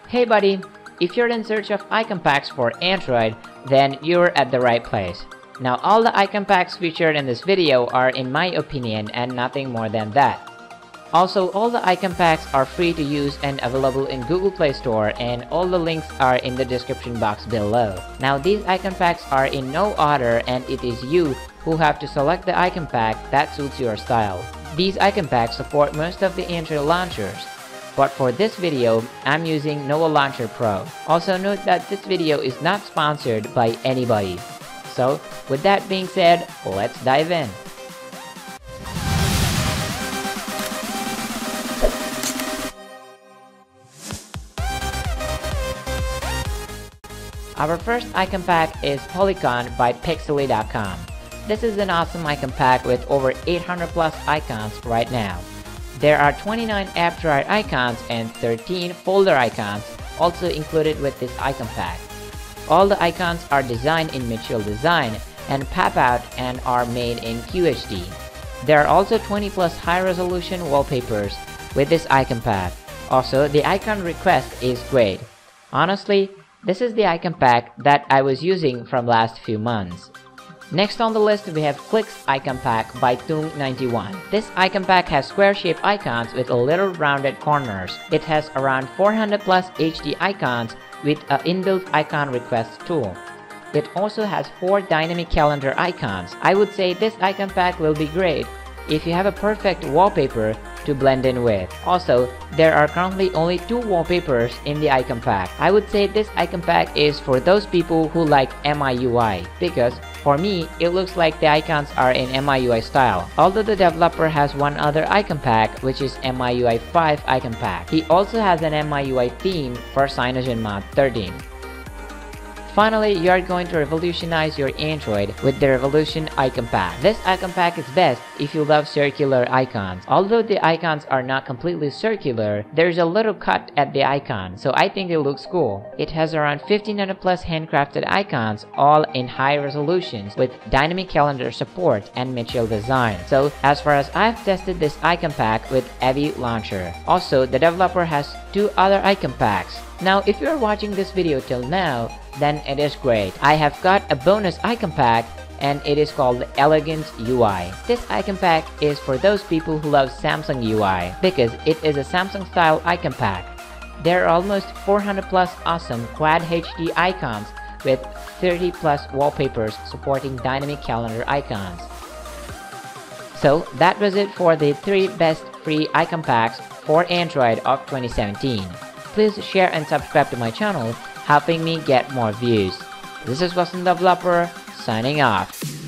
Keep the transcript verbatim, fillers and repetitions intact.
Hey buddy, if you're in search of icon packs for Android, then you're at the right place. Now all the icon packs featured in this video are in my opinion and nothing more than that. Also, all the icon packs are free to use and available in Google Play Store, and all the links are in the description box below. Now these icon packs are in no order, and it is you who have to select the icon pack that suits your style. These icon packs support most of the Android launchers, but for this video, I'm using Nova Launcher Pro. Also note that this video is not sponsored by anybody. So with that being said, let's dive in. Our first icon pack is Polycon by Pixely dot com. This is an awesome icon pack with over eight hundred plus icons right now. There are twenty-nine app drawer icons and thirteen folder icons also included with this icon pack. All the icons are designed in Mitchell Design and pop out and are made in Q H D. There are also twenty plus high resolution wallpapers with this icon pack. Also, the icon request is great. Honestly, this is the icon pack that I was using from last few months. Next on the list we have Clicks icon pack by Toong ninety-one. This icon pack has square-shaped icons with a little rounded corners. It has around four hundred plus H D icons with an inbuilt icon request tool. It also has four dynamic calendar icons. I would say this icon pack will be great if you have a perfect wallpaper to blend in with. Also, there are currently only two wallpapers in the icon pack. I would say this icon pack is for those people who like M I U I, because for me, it looks like the icons are in M I U I style. Although the developer has one other icon pack, which is M I U I five icon pack. He also has an M I U I theme for CyanogenMod thirteen. Finally, you are going to revolutionize your Android with the Revolution icon pack. This icon pack is best if you love circular icons. Although the icons are not completely circular, there's a little cut at the icon, so I think it looks cool. It has around fifteen hundred plus handcrafted icons, all in high resolutions with dynamic calendar support and Mitchell Design. So as far as I've tested this icon pack with Eevee Launcher. Also, the developer has two other icon packs. Now, if you are watching this video till now, then it is great. I have got a bonus icon pack and it is called Elegance U I. This icon pack is for those people who love Samsung U I because it is a Samsung style icon pack. There are almost four hundred plus awesome Quad H D icons with thirty plus wallpapers supporting dynamic calendar icons. So that was it for the three best free icon packs for Android of twenty seventeen. Please share and subscribe to my channel, helping me get more views. This is Wasn't Developer, signing off.